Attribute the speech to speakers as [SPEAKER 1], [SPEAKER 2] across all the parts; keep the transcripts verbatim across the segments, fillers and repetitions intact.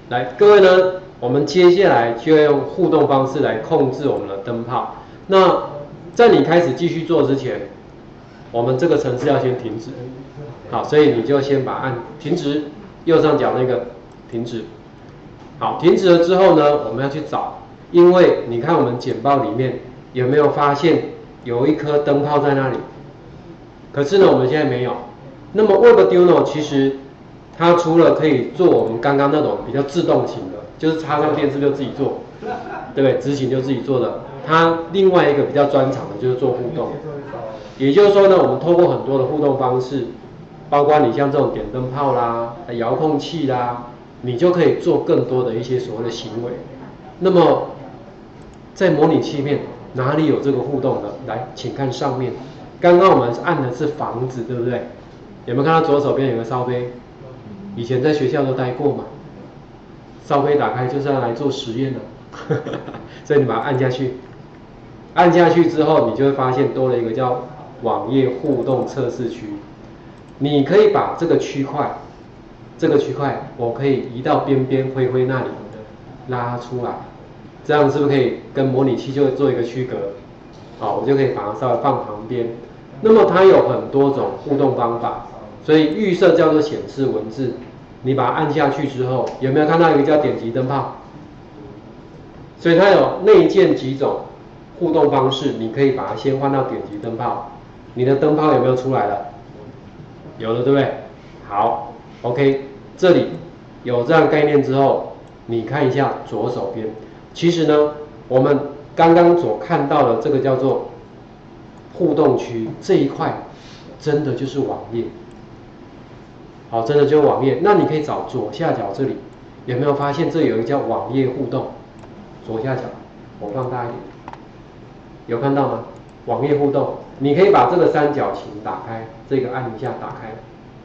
[SPEAKER 1] 来，各位呢，我们接下来就要用互动方式来控制我们的灯泡。那在你开始继续做之前，我们这个程式要先停止。好，所以你就先把按停止，右上角那个停止。好，停止了之后呢，我们要去找，因为你看我们简报里面有没有发现有一颗灯泡在那里？可是呢，我们现在没有。那么 Webarduino 其实它除了可以做我们刚刚那种比较自动型的，就是插上电视就自己做，对不对？执行就自己做的。它另外一个比较专长的就是做互动。也就是说呢，我们透过很多的互动方式，包括你像这种点灯泡啦、遥控器啦，你就可以做更多的一些所谓的行为。那么在模拟器面哪里有这个互动的？来，请看上面。刚刚我们按的是房子，对不对？有没有看到左手边有个烧杯？以前在学校都待过嘛。烧杯打开就是要来做实验的，所以你把它按下去。按下去之后，你就会发现多了一个叫网页互动测试区。你可以把这个区块，这个区块我可以移到边边灰灰那里拉出来，这样是不是可以跟模拟器就做一个区隔？好，我就可以把它稍微放旁边。那么它有很多种互动方法，所以预设叫做显示文字。你把它按下去之后，有没有看到一个叫点击灯泡？所以它有内建几种互动方式，你可以把它先换到点击灯泡。你的灯泡有没有出来了？有了，对不对？好 ，OK， 这里有这样概念之后，你看一下左手边。其实呢，我们刚刚所看到的这个叫做互动区这一块，真的就是网页。好，真的就是网页。那你可以找左下角这里，有没有发现这有一个叫网页互动？左下角，我放大一点，有看到吗？网页互动，你可以把这个三角形打开，这个按一下打开，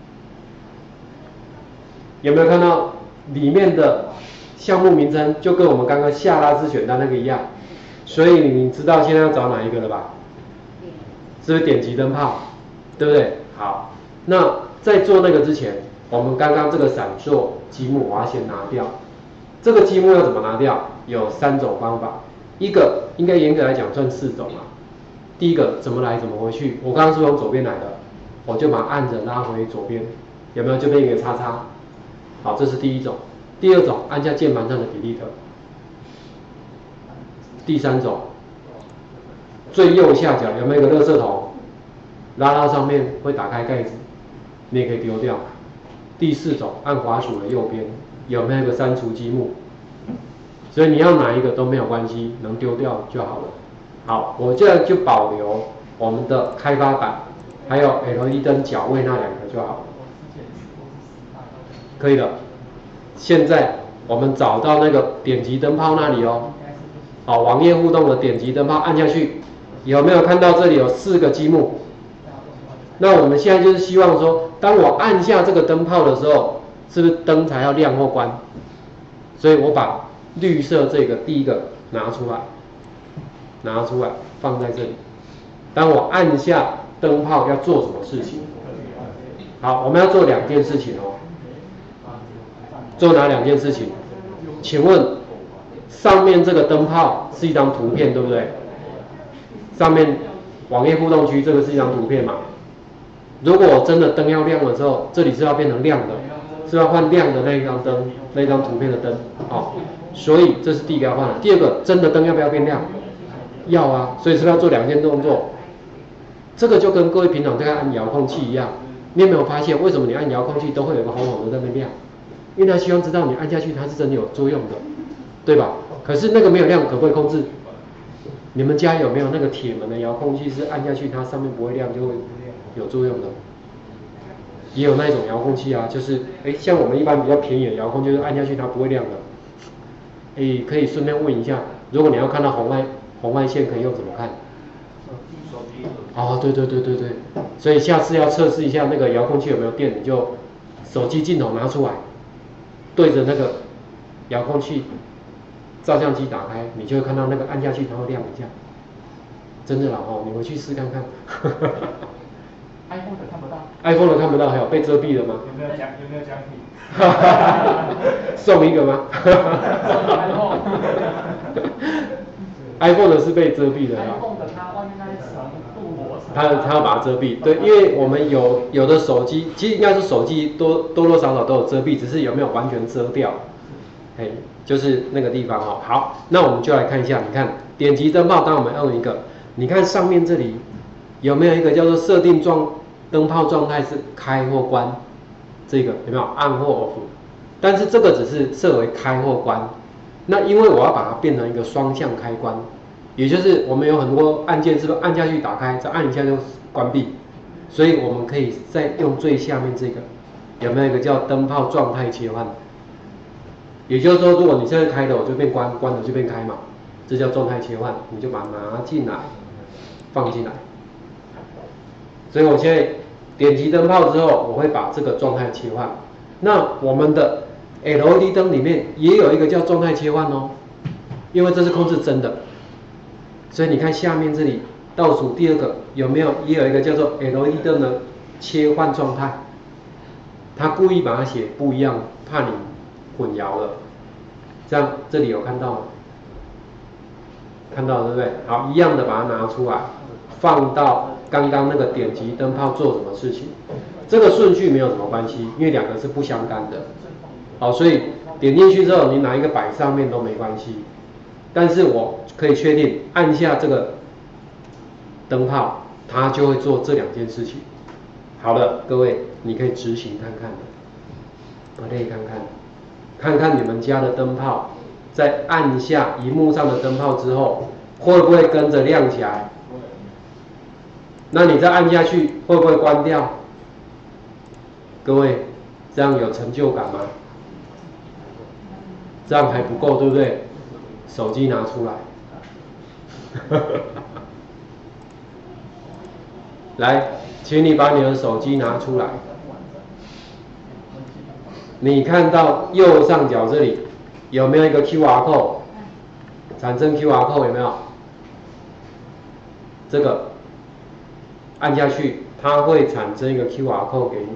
[SPEAKER 1] 有没有看到里面的项目名称就跟我们刚刚下拉式选单那个一样？所以你知道现在要找哪一个了吧？是不是点击灯泡？对不对？好，那在做那个之前，我们刚刚这个闪烁积木我要先拿掉。这个积木要怎么拿掉？有三种方法，一个应该严格来讲算四种啊。第一个怎么来怎么回去，我刚刚是从左边来的，我就把它按着拉回左边，有没有就变一个叉叉？好，这是第一种。第二种，按下键盘上的 Delete。第三种，最右下角有没有一个垃圾桶？拉到上面会打开盖子，你也可以丢掉。第四种，按滑鼠的右边有没有一个删除积木？所以你要哪一个都没有关系，能丢掉就好了。好，我这样就保留我们的开发版，还有 L E D 灯角位那两个就好了，可以的。现在我们找到那个点击灯泡那里哦，好，网页互动的点击灯泡按下去，有没有看到这里有四个积木？那我们现在就是希望说，当我按下这个灯泡的时候，是不是灯才要亮或关？所以我把绿色这个第一个拿出来，拿出来放在这里。当我按下灯泡要做什么事情？好，我们要做两件事情哦。做哪两件事情？请问上面这个灯泡是一张图片，对不对？上面网页互动区这个是一张图片嘛？如果我真的灯要亮了之后，这里是要变成亮的，是要换亮的那一张灯，那张图片的灯，哦，所以这是第一个要换的。第二个，真的灯要不要变亮？要啊，所以是不是要做两件动作？这个就跟各位平常在按遥控器一样，你有没有发现为什么你按遥控器都会有个红红的在那边亮？因为他希望知道你按下去它是真的有作用的，对吧？可是那个没有亮，可不可以控制？你们家有没有那个铁门的遥控器是按下去它上面不会亮就会有作用的？也有那一种遥控器啊，就是哎，像我们一般比较便宜的遥控，就是按下去它不会亮的。哎，可以顺便问一下，如果你要看到红外红外线，可以用怎么看？哦，对对对对对，所以下次要测试一下那个遥控器有没有电，你就手机镜头拿出来，对着那个遥控器照相机打开，你就会看到那个按下去它会亮一下。真的啦哦，你回去试看看。
[SPEAKER 2] iPhone 的看不到
[SPEAKER 1] ，iPhone 的看不到，还有被遮蔽的吗？
[SPEAKER 2] 有没有奖？有没有奖品？
[SPEAKER 1] 送一个吗？iPhone 的是被遮蔽的。
[SPEAKER 2] iPhone 的它外面那一层镀膜层。
[SPEAKER 1] 它它要把它遮蔽，对，因为我们有有的手机，其实应该是手机多多多少少都有遮蔽，只是有没有完全遮掉，嘿，就是那个地方哦。好，那我们就来看一下，你看点击灯泡，当我们按一个，你看上面这里有没有一个叫做设定状灯泡状态是开或关，这个有没有按或 off？ 但是这个只是设为开或关，那因为我要把它变成一个双向开关。也就是我们有很多按键，是不是按下去打开，再按一下就关闭？所以我们可以再用最下面这个，有没有一个叫灯泡状态切换？也就是说，如果你现在开的，我就变关，关的就变开嘛，这叫状态切换，你就把它拿进来，放进来。所以我现在点击灯泡之后，我会把这个状态切换。那我们的 L E D 灯里面也有一个叫状态切换哦，因为这是控制真的。所以你看下面这里倒数第二个有没有也有一个叫做 L E D 灯的切换状态，他故意把它写不一样，怕你混淆了。这样这里有看到吗？看到对不对？好，一样的把它拿出来，放到刚刚那个点击灯泡做什么事情？这个顺序没有什么关系，因为两个是不相干的。好，所以点进去之后，你哪一个摆上面都没关系。但是我可以确定，按下这个灯泡，它就会做这两件事情。好了，各位，你可以执行看看，我可以看看，看看你们家的灯泡，在按下荧幕上的灯泡之后，会不会跟着亮起来？那你再按下去，会不会关掉？各位，这样有成就感吗？这样还不够，对不对？手机拿出来，来，请你把你的手机拿出来。你看到右上角这里有没有一个 Q R code？ 产生 Q R code 有没有？这个按下去，它会产生一个 Q R code 给你。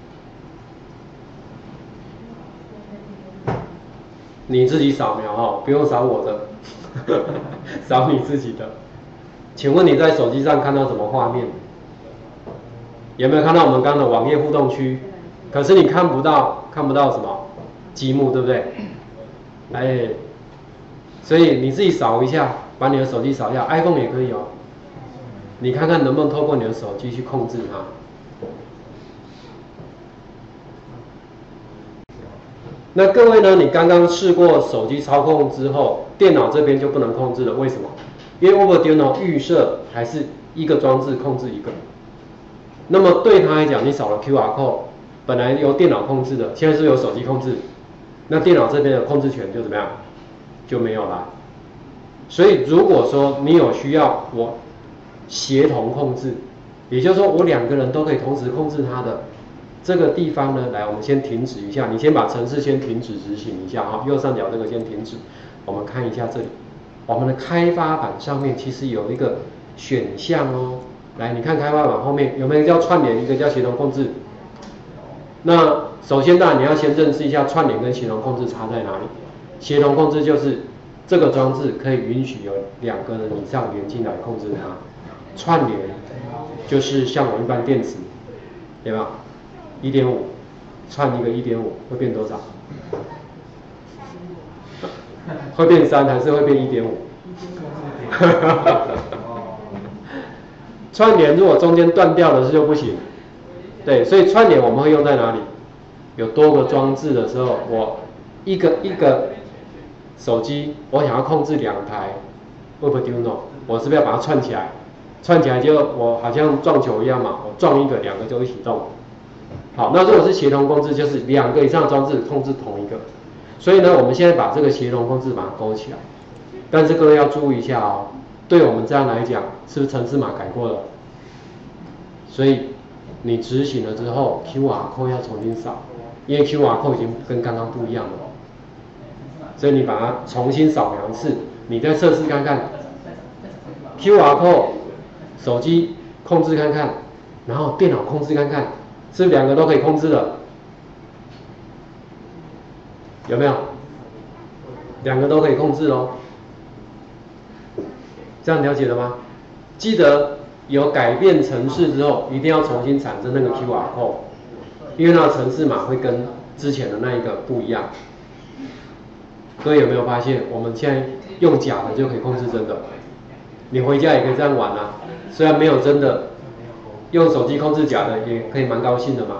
[SPEAKER 1] 你自己扫描哦，不用扫我的，扫你自己的。请问你在手机上看到什么画面？有没有看到我们刚刚的网页互动区？可是你看不到，看不到什么积木，对不对？哎，所以你自己扫一下，把你的手机扫一下 ，iPhone 也可以哦。你看看能不能透过你的手机去控制它。那各位呢？你刚刚试过手机操控之后，电脑这边就不能控制了，为什么？因为 Overdino 预设还是一个装置控制一个。那么对他来讲，你扫了 Q R code， 本来由电脑控制的，现在是由手机控制，那电脑这边的控制权就怎么样？就没有了。所以如果说你有需要我协同控制，也就是说我两个人都可以同时控制它的。这个地方呢，来，我们先停止一下，你先把程式先停止执行一下哈，右上角这个先停止。我们看一下这里，我们的开发板上面其实有一个选项哦。来，你看开发板后面有没有一个叫串联，一个叫协同控制？那首先当然你要先认识一下串联跟协同控制差在哪里。协同控制就是这个装置可以允许有两个人以上连进来控制它，串联就是像我一般电池，对吧？一点五串一个一点五会变多少？会变三还是会变一点五？串联如果中间断掉了是就不行。对，所以串联我们会用在哪里？有多个装置的时候，我一个一个手机，我想要控制两台 Overdino， 我是不是要把它串起来？串起来就我好像撞球一样嘛，我撞一个，两个就一起动。好，那如果是协同控制，就是两个以上的装置控制同一个。所以呢，我们现在把这个协同控制把它勾起来。但是各位要注意一下哦，对我们这样来讲，是不是程式码改过了？所以你执行了之后 ，Q R code 要重新扫，因为 Q R code 已经跟刚刚不一样了。所以你把它重新扫描一次，你再测试看看 Q R code 手机控制看看。 然后电脑控制看看，是不是两个都可以控制的？有没有？两个都可以控制哦。这样了解了吗？记得有改变程式之后，一定要重新产生那个 Q R code， 因为那个程式码会跟之前的那一个不一样。各位有没有发现，我们现在用假的就可以控制真的？你回家也可以这样玩啊，虽然没有真的，用手机控制假的也可以蛮高兴的嘛。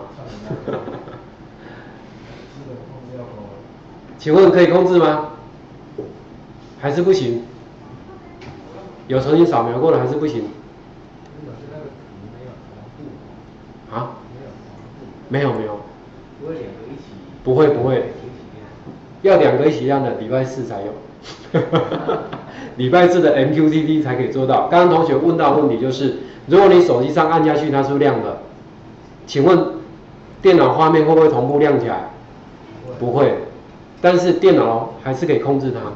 [SPEAKER 1] 请问可以控制吗？还是不行？有重新扫描过的还是不行？啊？没有没有。不会两个一起？不会不会。要两个一起亮的，礼拜四才有。礼拜四的 M Q T T 才可以做到。刚刚同学问到的问题就是，如果你手机上按下去，它是不是亮的？请问电脑画面会不会同步亮起来？不会，但是电脑还是可以控制它。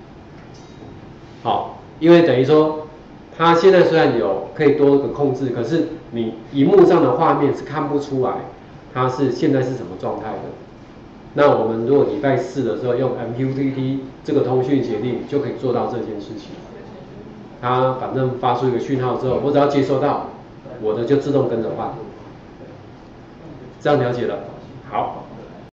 [SPEAKER 1] 好，因为等于说，它现在虽然有可以多个控制，可是你萤幕上的画面是看不出来它是现在是什么状态的。那我们如果礼拜四的时候用 M Q T T 这个通讯协定，就可以做到这件事情。它反正发出一个讯号之后，我只要接收到，我的就自动跟着换。这样了解了。好。